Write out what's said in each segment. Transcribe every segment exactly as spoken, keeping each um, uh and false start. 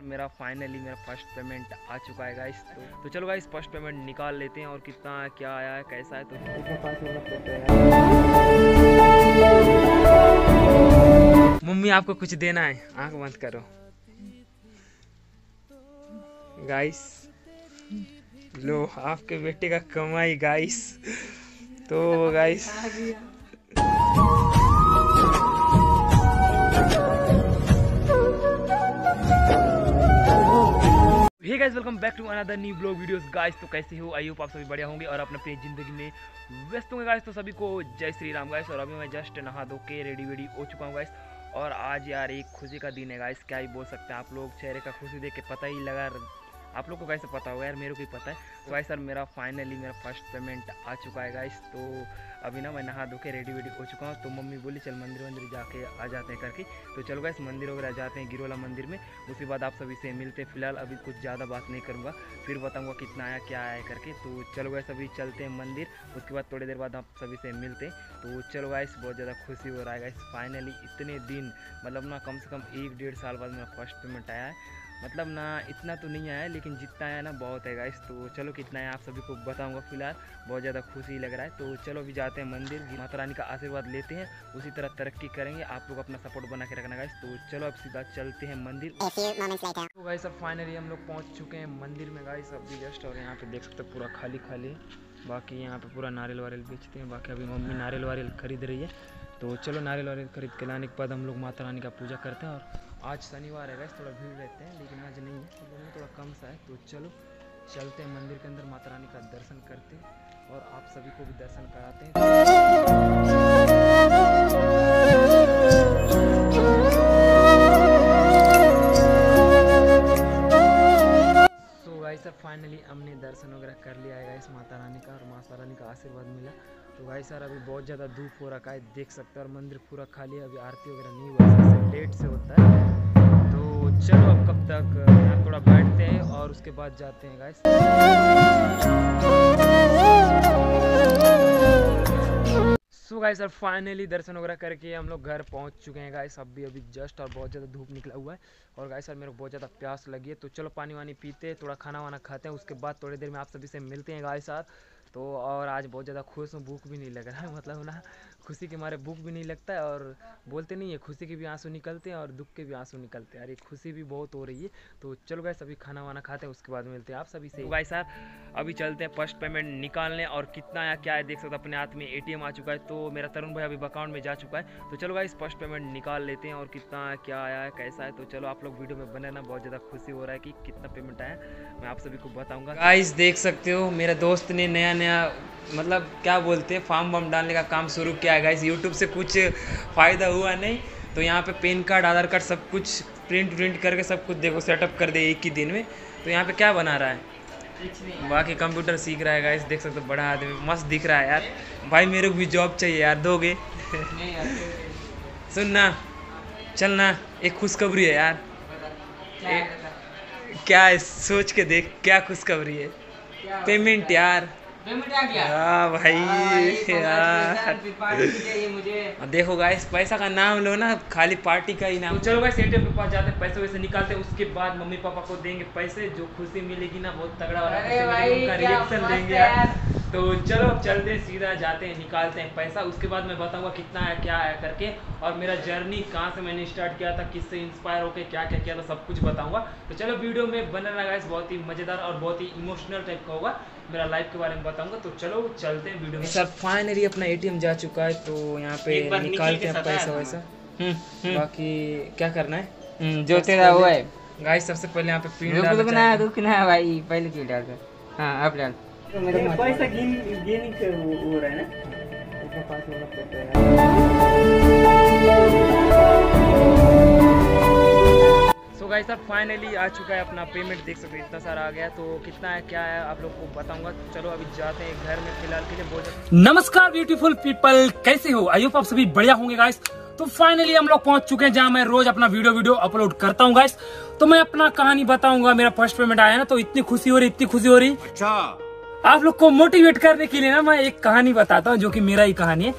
मेरा फाइनली मेरा first payment आ चुका है गाइस। तो, तो चलो गाइस फर्स्ट पेमेंट निकाल लेते हैं और कितना क्या आया है कैसा है। तो मम्मी आपको कुछ देना है, आंख बंद करो गाइस। लो आपके बेटे का कमाई गाइस। तो guys hey guys welcome back to another new blog videos guys. तो कैसे हो, आई होप आप सभी बढ़िया होंगे और अपने अपनी जिंदगी में व्यस्त होंगे गाइस। तो सभी को जय श्री राम गाइस। और अभी मैं जस्ट नहा धो के रेडी वेडी हो चुका हूँ गाइस। और आज यार एक खुशी का दिन है गाइस, क्या ही बोल सकते हैं आप लोग। चेहरे का खुशी देख के पता ही लगा, आप लोग को कैसे पता होगा यार, मेरे को ही पता है। तो गाइस सर मेरा फाइनली मेरा फर्स्ट पेमेंट आ चुका है गाइस। तो अभी ना मैं नहा धो के रेडी वेडी हो चुका हूँ। तो मम्मी बोली चल मंदिर वंदिर जाके आ जाते हैं करके। तो चलो गाइस मंदिर वगैरह जाते हैं, गिरोला मंदिर में। उसके बाद आप सभी से मिलते हैं। फिलहाल अभी कुछ ज़्यादा बात नहीं करूँगा, फिर बताऊँगा कितना आया क्या आया करके। तो चलो गाइस अभी चलते हैं मंदिर, उसके बाद थोड़ी देर बाद आप सभी से मिलते हैं। तो चलो गाइस बहुत ज़्यादा खुशी हो रहा है गाइस। फाइनली इतने दिन मतलब ना कम से कम एक डेढ़ साल बाद मेरा फर्स्ट पेमेंट आया है। मतलब ना इतना तो नहीं आया है, लेकिन जितना आया ना बहुत है गाइस। तो चलो कितना है आप सभी को बताऊंगा। फिलहाल बहुत ज़्यादा खुशी लग रहा है। तो चलो अभी जाते हैं मंदिर, माता रानी का आशीर्वाद लेते हैं, उसी तरह तरक्की करेंगे। आप लोग अपना सपोर्ट बना के रखना गाइस। तो चलो अब सीधा चलते हैं मंदिर। तो गाइस अब फाइनली हम लोग पहुँच चुके हैं मंदिर में गाइस अभी जस्ट। और यहाँ पे देख सकते हो पूरा खाली खाली, बाकी यहाँ पे पूरा नारियल वारियल बेचते हैं। बाकी अभी मम्मी नारियल वारियल खरीद रही है। तो चलो नारियल वारियल खरीद के लाने के बाद हम लोग माता रानी का पूजा करते हैं। और आज शनिवार है गाइस, थोड़ा भीड़ रहते हैं, लेकिन आज नहीं है, तो थोड़ा कम सा है। तो चलो चलते हैं मंदिर के अंदर, माता रानी का दर्शन करते हैं और आप सभी को भी दर्शन कराते हैं। सो गाइस अब फाइनली हमने दर्शन वगैरह कर लिया है गाइस माता रानी का, और माता रानी का आशीर्वाद मिला। तो गाइस सर अभी बहुत ज़्यादा धूप हो रखा है, देख सकते हैं। और मंदिर पूरा खाली है, अभी आरती वगैरह नहीं हुआ, लेट से होता है। तो चलो अब कब तक यहाँ थोड़ा बैठते हैं और उसके बाद जाते हैं guys. So guys sir finally दर्शन वगैरह करके हम लोग घर पहुँच चुके हैं गाइस अभी अभी जस्ट। और बहुत ज़्यादा धूप निकला हुआ है और गाइस सर मेरे को बहुत ज़्यादा प्यास लगी है। तो चलो पानी वानी पीते, थोड़ा खाना वाना खाते हैं, उसके बाद थोड़ी देर में आप सभी से मिलते हैं गाइस सर। तो और आज बहुत ज़्यादा खुश हूँ, भूख भी नहीं लग रहा है, मतलब ना खुशी के मारे भूख भी नहीं लगता है। और बोलते नहीं है खुशी के भी आंसू निकलते हैं और दुख के भी आंसू निकलते हैं, अरे खुशी भी बहुत हो रही है। तो चलो गाइस अभी खाना वाना खाते हैं, उसके बाद मिलते हैं आप सभी से। तो गाइस सर अभी चलते हैं फर्स्ट पेमेंट निकालने, और कितना आया क्या है देख सकते हो। अपने हाथ में एटीएम आ चुका है, तो मेरा तरुण भाई अभी अकाउंट में जा चुका है। तो चलो गाइस फर्स्ट पेमेंट निकाल लेते हैं और कितना क्या आया है कैसा है। तो चलो आप लोग वीडियो में बने रहना, बहुत ज़्यादा खुशी हो रहा है कि कितना पेमेंट आया, मैं आप सभी को बताऊँगा। गाइस देख सकते हो मेरे दोस्त ने नया नया मतलब क्या बोलते हैं फॉर्म वॉर्म डालने का काम शुरू किया है गाइस। यूट्यूब से कुछ फ़ायदा हुआ नहीं, तो यहाँ पे पैन कार्ड आधार कार्ड सब कुछ प्रिंट प्रिंट करके सब कुछ देखो सेटअप कर दे एक ही दिन में। तो यहाँ पे क्या बना रहा है, बाकी कंप्यूटर सीख रहा है गाइस, देख सकते हो बड़ा आदमी मस्त दिख रहा है यार। भाई मेरे को भी जॉब चाहिए यार, दोगे? सुनना चलना, एक खुशखबरी है यार। ए, क्या है सोच के देख, क्या खुशखबरी है? पेमेंट यार, हाँ भाई यार मुझे देखो गाइस, पैसा का नाम लो ना, खाली पार्टी का ही नाम। तो चलो गाइस एटीएम के पास जाते हैं, पैसे वैसे निकालते हैं, उसके बाद मम्मी पापा को देंगे पैसे। जो खुशी मिलेगी ना बहुत तगड़ा वाला उनका रिएक्शन देंगे यार। तो चलो अब चलते हैं, सीधा जाते हैं निकालते हैं पैसा, उसके बाद मैं बताऊंगा कितना है क्या है करके। और मेरा जर्नी कहाँ से मैंने स्टार्ट किया था, किससे इंस्पायर होकर क्या क्या किया था, सब कुछ बताऊंगा। तो चलो वीडियो में बने रहना गाइस, बहुत ही मज़ेदार और बहुत ही इमोशनल टाइप का होगा, मेरा लाइफ के बारे में बताऊंगा। तो चलो चलते हैं वीडियो में। सर फाइनली अपना एटीएम जा चुका है, तो यहाँ पे निकालते हैं पैसा वैसा। बाकी क्या करना है जो तेरा हुआ है गाइस, सबसे पहले यहाँ पे पिन डालना है। रुकना है भाई, पहले क्यों डाल दो? हाँ अब डाल। तो मेरा पैसा गिन गिन के हो रहा है ना, इसका पास होना पड़ता है। सो गाइस अब फाइनली आ चुका है अपना पेमेंट, देख सकते इतना सारा आ गया। तो कितना है क्या है आप लोग को बताऊंगा। चलो अभी जाते हैं घर में, फिलहाल के लिए बोल। नमस्कार ब्यूटीफुल पीपल, कैसे हो? आई होप आप सभी बढ़िया होंगे गाइस। तो फाइनली हम लोग पहुंच चुके हैं जहां मैं रोज अपना वीडियो वीडियो अपलोड करता हूं गाइस। तो मैं अपना कहानी बताऊंगा, मेरा फर्स्ट पेमेंट आया ना, तो इतनी खुशी हो रही इतनी खुशी हो रही। अच्छा आप लोग को मोटिवेट करने के लिए ना मैं एक कहानी बताता हूँ, जो कि मेरा ही कहानी है।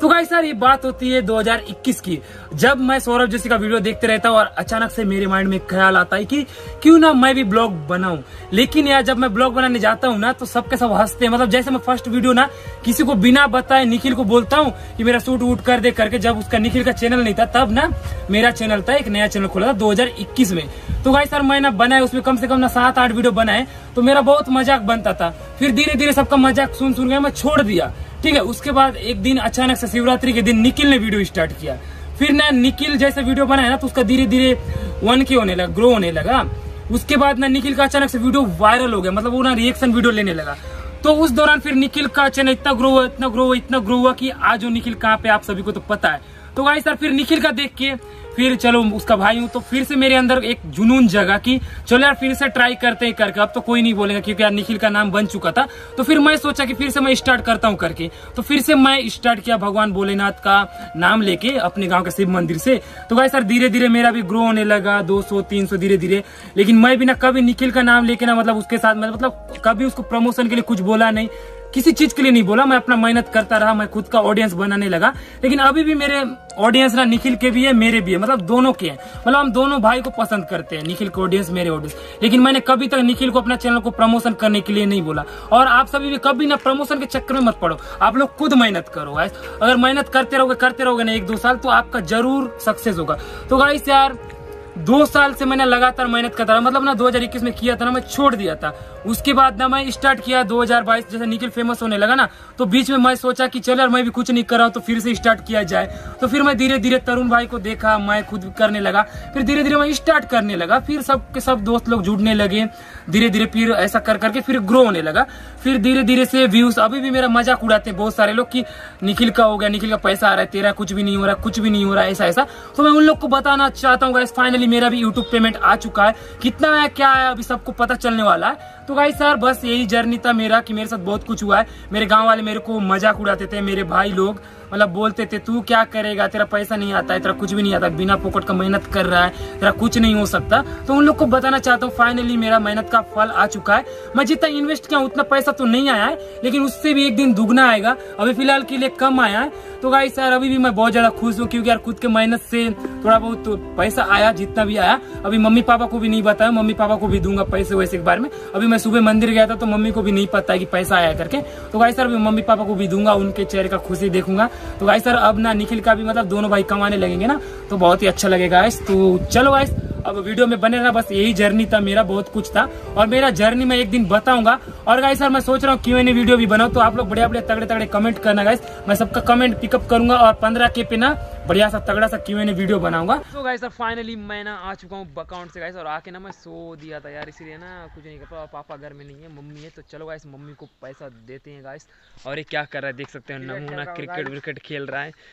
तो गाइस सर ये बात होती है दो हज़ार इक्कीस की, जब मैं सौरभ जोशी का वीडियो देखते रहता हूँ और अचानक से मेरे माइंड में ख्याल आता है कि क्यों ना मैं भी ब्लॉग बनाऊं। लेकिन यार जब मैं ब्लॉग बनाने जाता हूँ ना तो सबके सब हंसते हैं। मतलब जैसे मैं फर्स्ट वीडियो ना किसी को बिना बताए निखिल को बोलता हूँ कि मेरा शूट वूट कर दे करके, जब उसका निखिल का चैनल नहीं था तब ना मेरा चैनल था, एक नया चैनल खोला था दो हज़ार इक्कीस में। तो गाइस सर मैं ना बनाए उसमें कम से कम ना सात आठ वीडियो बनाए, तो मेरा बहुत मजाक बनता था। फिर धीरे धीरे सबका मजाक सुन सुन के मैं छोड़ दिया, ठीक है। उसके बाद एक दिन अचानक से शिवरात्रि के दिन निखिल ने वीडियो स्टार्ट किया। फिर ना निखिल जैसे वीडियो बनाया ना तो उसका धीरे धीरे वन के होने लगा, ग्रो होने लगा। उसके बाद ना निखिल का अचानक से वीडियो वायरल हो गया, मतलब वो ना रिएक्शन वीडियो लेने लगा। तो उस दौरान फिर निखिल का चैनल इतना ग्रो हुआ, इतना ग्रो हुआ, इतना ग्रो हुआ कि आज वो निखिल कहाँ पे आप सभी को तो पता है। तो गाइस सर फिर निखिल का देख के फिर चलो उसका भाई हूँ तो फिर से मेरे अंदर एक जुनून जगा कि चलो यार फिर से ट्राई करते हैं करके। अब तो कोई नहीं बोलेगा क्योंकि यार निखिल का नाम बन चुका था। तो फिर मैं सोचा कि फिर से मैं स्टार्ट करता हूँ करके। तो फिर से मैं स्टार्ट किया भगवान भोलेनाथ का नाम लेके अपने गांव के शिव मंदिर से। तो गाइस सर धीरे धीरे मेरा भी ग्रो होने लगा, दो सौ तीन सौ धीरे धीरे। लेकिन मैं भी ना कभी निखिल का नाम लेके ना मतलब उसके साथ मतलब कभी उसको प्रमोशन के लिए कुछ बोला नहीं, किसी चीज के लिए नहीं बोला। मैं अपना मेहनत करता रहा, मैं खुद का ऑडियंस बनाने लगा। लेकिन अभी भी मेरे ऑडियंस ना निखिल के भी है, मेरे भी है, मतलब दोनों के हैं। मतलब हम दोनों भाई को पसंद करते हैं, निखिल के ऑडियंस, मेरे ऑडियंस। लेकिन मैंने कभी तक निखिल को अपना चैनल को प्रमोशन करने के लिए नहीं बोला। और आप सभी भी कभी ना प्रमोशन के चक्कर में मत पड़ो, आप लोग खुद मेहनत करो गाइस। अगर मेहनत करते रहोगे करते रहोगे ना एक दो साल तो आपका जरूर सक्सेस होगा। तो गाइस यार दो साल से मैंने लगातार मेहनत करता रहा। मतलब ना दो हज़ार इक्कीस में किया था ना, मैं छोड़ दिया था। उसके बाद ना मैं स्टार्ट किया दो हज़ार बाईस, जैसे निखिल फेमस होने लगा ना तो बीच में मैं सोचा कि चल यार मैं भी कुछ नहीं कर रहा हूं तो फिर से स्टार्ट किया जाए। तो फिर मैं धीरे धीरे तरुण भाई को देखा, मैं खुद करने लगा। फिर धीरे धीरे मैं स्टार्ट करने लगा, फिर सब के सब दोस्त लोग जुड़ने लगे धीरे धीरे। फिर ऐसा कर करके फिर ग्रो होने लगा। फिर धीरे धीरे से व्यूज, अभी भी मेरा मजाक उड़ाते हैं बहुत सारे लोग कि निखिल का हो गया, निखिल का पैसा आ रहा है, तेरा कुछ भी नहीं हो रहा, कुछ भी नहीं हो रहा, ऐसा ऐसा। तो मैं उन लोग को बताना चाहता हूँ गाइस फाइनली मेरा भी यूट्यूब पेमेंट आ चुका है। कितना है क्या है अभी सबको पता चलने वाला है। तो गाइस सर बस यही जर्नी था मेरा कि मेरे साथ बहुत कुछ हुआ है। मेरे गांव वाले मेरे को मजाक उड़ाते थे, मेरे भाई लोग मतलब बोलते थे तू क्या करेगा, तेरा पैसा नहीं आता है, तेरा कुछ भी नहीं आता, बिना पोकट का मेहनत कर रहा है, तेरा कुछ नहीं हो सकता। तो उन लोग को बताना चाहता हूँ फाइनली मेरा मेहनत का फल आ चुका है। मैं जितना इन्वेस्ट किया उतना पैसा तो नहीं आया है, लेकिन उससे भी एक दिन दुगना आएगा। अभी फिलहाल के लिए कम आया है। तो गाइस सर अभी भी मैं बहुत ज्यादा खुश हूँ क्योंकि यार खुद के मेहनत से थोड़ा बहुत तो पैसा आया, जितना भी आया। अभी मम्मी पापा को भी नहीं बताया, मम्मी पापा को भी दूंगा पैसे वैसे के बारे में। अभी मैं सुबह मंदिर गया था तो मम्मी को भी नहीं पता है कि पैसा आया करके। तो गाइस सर अभी मम्मी पापा को भी दूंगा, उनके चेहरे का खुशी देखूंगा। तो गाइस सर अब ना निखिल का भी मतलब दोनों भाई कमाने लगेंगे ना तो बहुत ही अच्छा लगेगा गाइस। तो चलो गाइस अब वीडियो में बने रहना, बस यही जर्नी था मेरा, बहुत कुछ था और मेरा जर्नी मैं एक दिन बताऊंगा। और गाइस सर मैं सोच रहा हूँ क्यों नहीं वीडियो भी बनाऊं, तो आप लोग बढ़िया बढ़िया तगड़े तगड़े कमेंट करना गाइस, मैं सबका कमेंट पिकअप करूंगा और पंद्रह के पे ना बढ़िया सा तगड़ा सा क्यों नहीं वीडियो बनाऊंगा। तो गाइस सर फाइनली मैं ना आ चुका हूँ अकाउंट से गाइस, और आके ना मैं सो दिया था यार, इसीलिए ना कुछ नहीं कर पाया। पापा घर में नहीं है, मम्मी है। तो चलो गाइस मम्मी को पैसा देते हैं गाइस। और ये क्या कर रहा है देख सकते हैं, नमूना क्रिकेट विकेट खेल रहा है।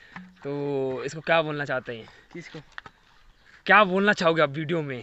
तो इसको क्या बोलना चाहते हैं, किसको क्या बोलना चाहोगे आप वीडियो में?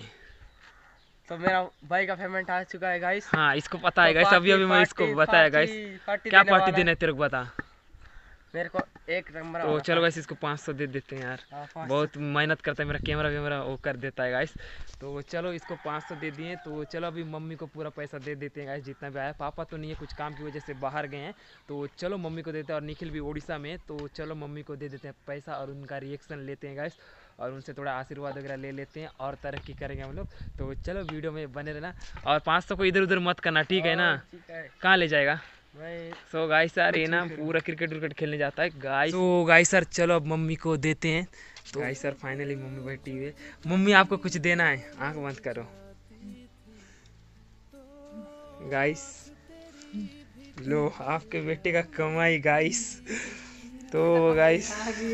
तो मेरा भाई का पेमेंट आ चुका है गाइस। हाँ इसको पता है गाइस, अभी अभी मैं इसको बताया गाइस क्या पार्टी देना है तेरे को बता मेरे को एक नंबर। तो चलो गाइस इसको पाँच सौ दे देते हैं यार, बहुत मेहनत करता है, मेरा कैमरा वैमरा वो कर देता है गाइस। तो चलो इसको पाँच सौ दे दिए। तो चलो अभी मम्मी को पूरा पैसा दे देते हैं गाइस जितना भी आया। पापा तो नहीं है, कुछ काम की वजह से बाहर गए हैं। तो चलो मम्मी को देते हैं, और निखिल भी उड़ीसा में। तो चलो मम्मी को दे देते हैं पैसा और उनका रिएक्शन लेते हैं गाइस, और उनसे थोड़ा आशीर्वाद वगैरह ले लेते हैं और तरक्की करेंगे हम लोग। तो चलो वीडियो में बने रहना, और पाँच सौ को इधर उधर मत करना, ठीक है ना? कहाँ ले जाएगा? सो गाइस सर ये ना पूरा क्रिकेट विकेट खेलने जाता है गाइस। तो गाइस सर चलो अब मम्मी को देते हैं। तो गाइस सर फाइनली मम्मी बैठी हुई है। मम्मी आपको कुछ देना है, आंख बंद करो गाइस, लो आपके बेटे का कमाई गाइस। तो गाइस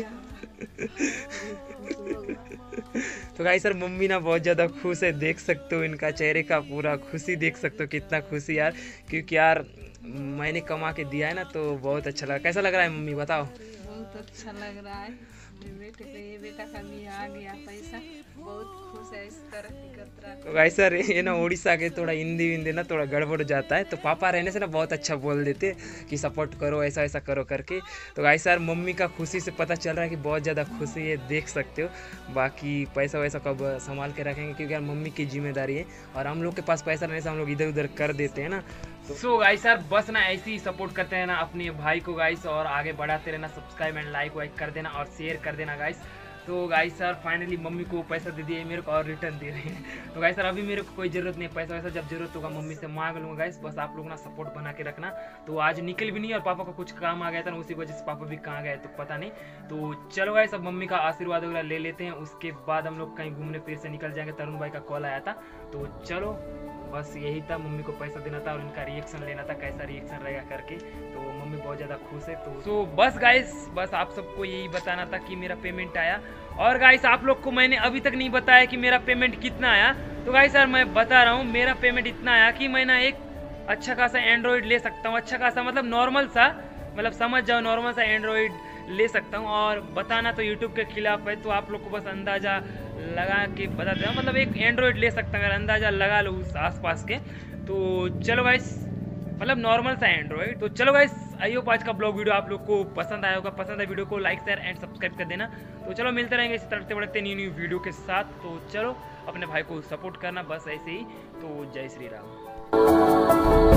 तो गाइस सर मम्मी ना बहुत ज़्यादा खुश है, देख सकते हो इनका चेहरे का पूरा खुशी देख सकते हो, कितना खुशी यार, क्योंकि यार मैंने कमा के दिया है ना तो बहुत अच्छा लगा। कैसा लग रहा है मम्मी बताओ? बहुत अच्छा लग रहा है, मेरे बेटे को ये बेटा का भी आ गया पैसा, बहुत खुश तो गाइस सर ये ना उड़ीसा के थोड़ा हिंदी विंदी ना थोड़ा गड़बड़ हो जाता है, तो पापा रहने से ना बहुत अच्छा बोल देते कि सपोर्ट करो ऐसा ऐसा करो करके। तो गाइस सर मम्मी का खुशी से पता चल रहा है कि बहुत ज़्यादा खुशी है, देख सकते हो। बाकी पैसा वैसा कब संभाल के रखेंगे क्योंकि यार मम्मी की जिम्मेदारी है और हम लोग के पास पैसा रहने से हम लोग इधर उधर कर देते हैं ना। तो सो गाइस सर बस ना ऐसे ही सपोर्ट करते हैं ना अपने भाई को गाइस, और आगे बढ़ाते रहना, सब्सक्राइब एंड लाइक वाइक कर देना और शेयर कर देना गाइस। तो गाइस सर फाइनली मम्मी को पैसा दे दिए मेरे को और रिटर्न दे रहे हैं। तो गाइस सर अभी मेरे को कोई ज़रूरत नहीं, पैसा वैसा जब जरूरत होगा मम्मी से मांग लूँगा गाइस। बस आप लोग ना सपोर्ट बना के रखना। तो आज निकल भी नहीं और पापा का कुछ काम आ गया था ना, उसी वजह से पापा भी कहाँ गए तो पता नहीं। तो चलो गाइस अब मम्मी का आशीर्वाद वगैरह ले लेते हैं, उसके बाद हम लोग कहीं घूमने फिर से निकल जाएंगे। तरुण भाई का कॉल आया था, तो चलो बस यही था, मम्मी को पैसा देना था और इनका रिएक्शन लेना था, कैसा रिएक्शन रहेगा करके। तो मम्मी बहुत ज़्यादा खुश है। तो सो बस गाइस बस आप सबको यही बताना था कि मेरा पेमेंट आया। और गाइस आप लोग को मैंने अभी तक नहीं बताया कि मेरा पेमेंट कितना आया। तो गाइस सर मैं बता रहा हूँ, मेरा पेमेंट इतना आया कि मैं ना एक अच्छा खासा एंड्रॉयड ले सकता हूँ। अच्छा खासा मतलब नॉर्मल सा, मतलब समझ जाओ नॉर्मल सा एंड्रॉयड ले सकता हूँ। और बताना तो यूट्यूब के खिलाफ है, तो आप लोग को बस अंदाज़ा लगा के बता देना, मतलब एक एंड्रॉयड ले सकता हूँ, अगर अंदाज़ा लगा लो उस आसपास के। तो चलो गाइस मतलब नॉर्मल सा एंड्रॉयड। तो चलो गाइस आई होप आज का ब्लॉग वीडियो आप लोग को पसंद आया होगा। पसंद आए वीडियो को लाइक शेयर एंड सब्सक्राइब कर देना। तो चलो मिलते रहेंगे इसी तरह से बढ़ते न्यू न्यू वीडियो के साथ। तो चलो अपने भाई को सपोर्ट करना बस ऐसे ही। तो जय श्री राम।